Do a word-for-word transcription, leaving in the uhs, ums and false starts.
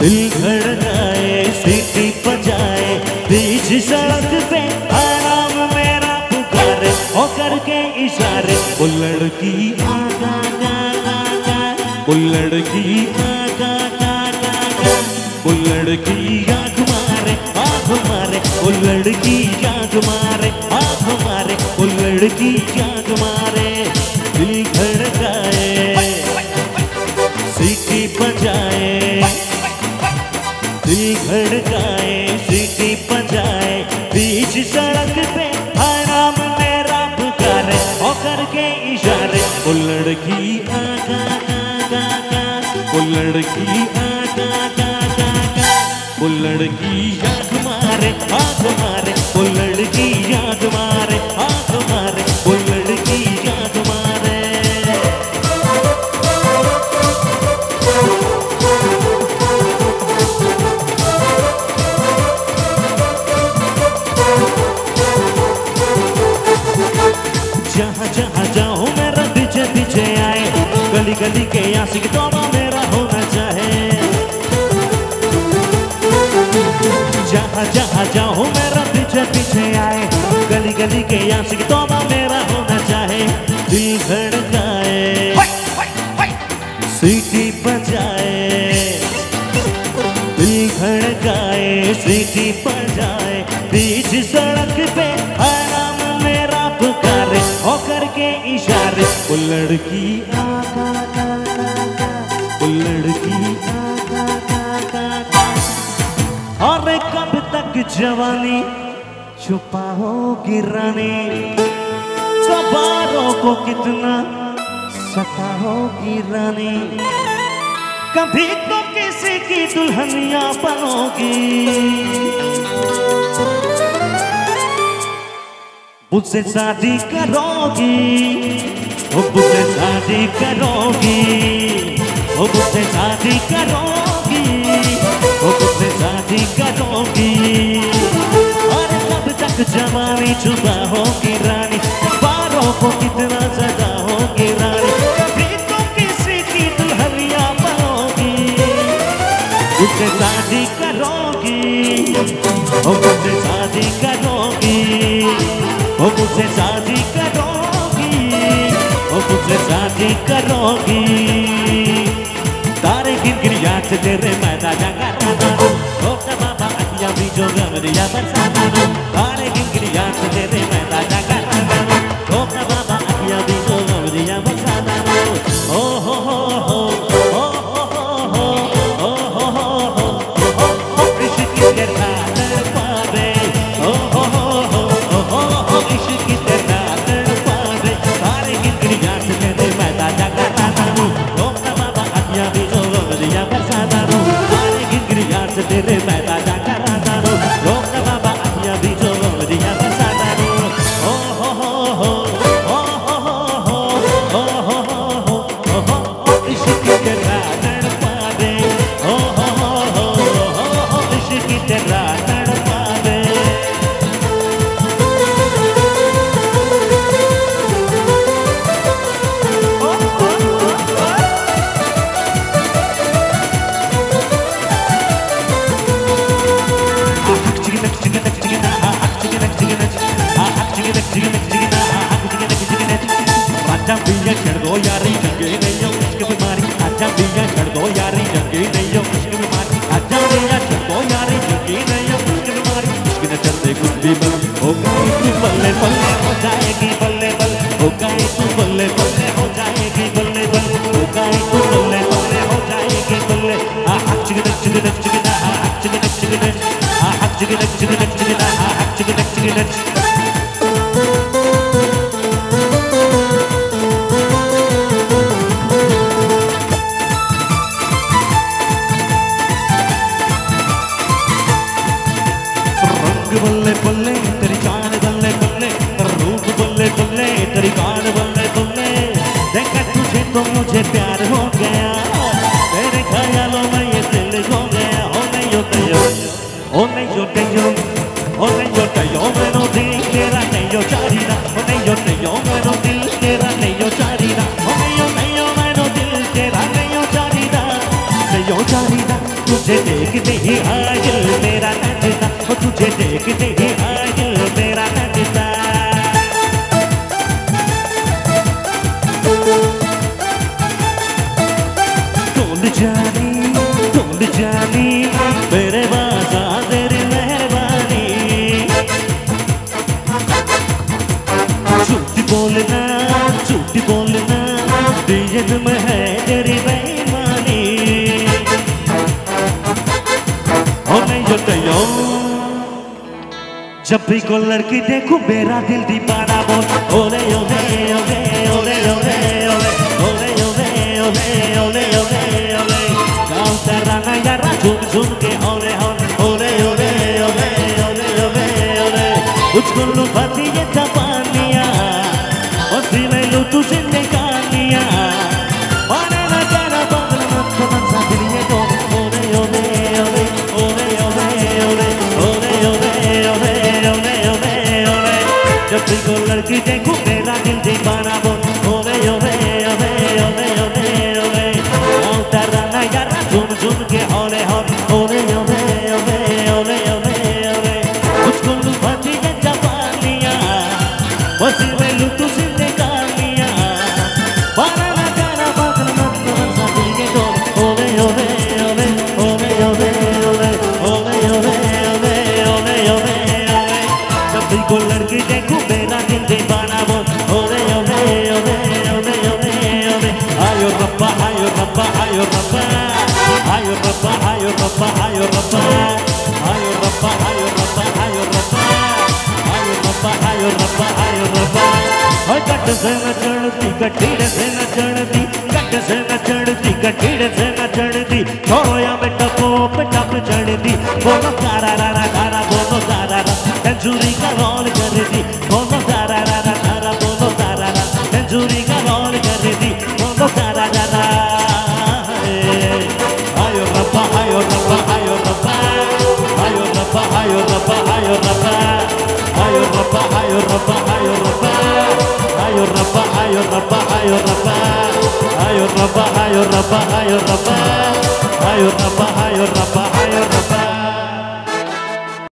दिल धड़काए सीटी बजाए बीच सड़क पे आराम मेरा पुकारे हो करके इशारे वो लड़की आगा गा गा गा वो लड़की आगा गा गा गा वो लड़की आग मारे आग मारे वो लड़की आग मारे आग मारे वो लड़की आग मारे दिल धड़काए सीटी बजाए दिल धड़काए सीटी बजाए बीच सड़क पे आराम मेरा पुकारे हो करके इशारे वो लड़की आगा गा गा गा वो लड़की आगा गा गा गा वो लड़की आग मारे आग मारे वो लड़की आग मारे आग मारे वो लड़की आग मारे जहाँ जहाँ जाऊँ मेरा पीछे पीछे आए गली गली के आशिक तौबा मेरा होना चाहे जहाँ जहाँ जाऊँ मेरा पीछे पीछे आए गली गली के आशिक तौबा मेरा होना चाहे दिल धड़काए सीटी बजाए दिल धड़काए सीटी बजाए बीच सड़क पे आराम मेरा पुकारे हो करके इशारे वो लड़की आगा गा गा गा वो लड़की आगा गा गा गा और कब तक जवानी छुपाओगी रानी सवारों को कितना सताओगी रानी कभी तो किसी की दुल्हनिया बनोगी मुझसे शादी करोगी वो मुझसे शादी करोगी वो मुझसे शादी करोगी वो मुझसे शादी करोगी और कब तक जवानी छुपा होगी रानी बारों को कितना सजा होगी रानी कभी तो किसी की दुल्हनिया बनोगी मुझसे शादी करोगी वो मुझसे शादी करोगी वो मुझसे शादी करोगी वो मुझसे शादी करोगी तारे गिन गिन याद तेरे मैदा जगा छोटा बाबा अखियाँ भी जो गमरिया बरसाना तारे गिन गिन याद तेरे मैदा जगा छोटा बाबा अखियाँ भी जो गमरिया बरसाना ओ हो हो हो ओ हो हो हो ओ हो हो हो हो इश्क की तरह तड़पावे ओ हो हो हो इश्क की तरह तड़पावे तारे गिन गिन याद तेरे मैदा जगा छोटा बाबा अखियाँ भी जो गमरिया बरसाना तारे गिन गिन याद तेरे मैदा जगा छोटा बाबा अखियाँ भी जो गमरिया बरसाना ओ हो हो हो ओ हो हो हो ओ हो हो हो इश्क की तरह तड़पावे ओ हो हो हो इश्क की तरह तड़पावे आजा भैया छड़ दो यारी जंगे नहीं हो इश्क बीमारी आजा भैया छड़ दो यारी जंगे नहीं हो इश्क बीमारी आजा भैया छड़ दो यारी जंगे नहीं हो इश्क बीमारी इश्क न चलते कुछ भी बल हो गई तू बल्ले बल्ले हो जाएगी बल्ले बल्ले हो गई तू बल्ले बल्ले हो जाएगी बल्ले बल्ले हो गई तू बल्ले बल्ले हो जाएगी बल्ले आ हक चिक चिक चिक चिक ना आ हक चिक चिक चिक आ हक चिक चिक चिक ना आ हक चिक चिक चिक बल्ले बल्ले तेरी जान बल्ले बल्ले तेरा रूप बल्ले बल्ले तेरी गान बल्ले बल्ले देखा तुझे तो मुझे प्यार हो गया तेरे ख्यालों में ये दिल हो गया हो नहीं होता यो हो नहीं होता यो हो नहीं होता यो मेरा दिल तेरा नहीं हो चारीना हो नहीं होता यो मेरा दिल तेरा नहीं हो चारीना हो नहीं हो नहीं हो मेरा दिल तेरा नहीं हो चारीना नहीं हो चारीना तुझे देखते ही आया दिल मेरा नचता, ओ तुझे देखते ही आया दिल मेरा नचता। ढूंढ जानी ढूंढ जानी मेरे बाजा तेरी मेहरबानी, झूठ बोलना झूठ बोलना दिल में है तेरी बेईमानी। और नहीं होता यो जब भी कोई लड़की देखूं मेरा दिल दीवाना बोल ओले ओले ओले ओले ओले ओले ओले ओले ओले ओले ओले ओले गाँव तराना यारा झूम झूम के ओले ओले ओले ओले ओले ओले ओले मुझको लुभाती ये जवानियाँ और दिल लू तुझे निकालिया माने न जाना बदल मत मन सा दिल ये तो ओले ओले ओले ओले ओले ओले ओले ओले ओले ओले ओले ओले जब भी कोई लड़की देखूं मेरा दिल दीवाना बोल ओले ओले ओले ओले ओले ओले गाँव तराना यारा झूम झूम के ओले ओले ओले ओले ओले ओले ओले मुझको लुभाती है जवानियाँ बस में लू तुझे निकालिया माने न जाना बदल मत मन सा दिल ये तो ओले ओले ओले ओले ओले ओले ओले ओले ओले ओले ओले ओले जब भी कोई लड़की देखूं मेरा दिल दीवाना बोल ओले ओले ओले ओले ओले ओले आयो रब्बा आयो रब्बा आयो रब्बा आयो रब्बा आयो रब्बा आयो रब्बा आयो रब्बा आयो रब्बा आयो रब्बा आयो रब्बा आयो रब्बा आयो रब्बा कट से न चढ़ती कटीर से न चढ़ती कट से न चढ़ती कटीर से न चढ़ती छोड़ो या मैं टपो पे टप चढ़ती बोलो तारा रा रा तारा बोलो तारा रा कंजूरी का रोल कर दी बोलो तारा रा रा तारा बोलो तारा रा कंजूरी का रोल कर दी बोलो तारा रा रा आयो रब्बा आयो रब्बा आयो रब्बा आयो रब्बा आयो रब्बा आयो रब्बा आयो रब्बा आयो रब्बा आयो रब्बा आयो रब्बा आयो रब्बा आयो रब्बा आयो रब्बा आयो रब्बा आयो रब्बा आयो रब्बा आयो रब्बा आयो रब्बा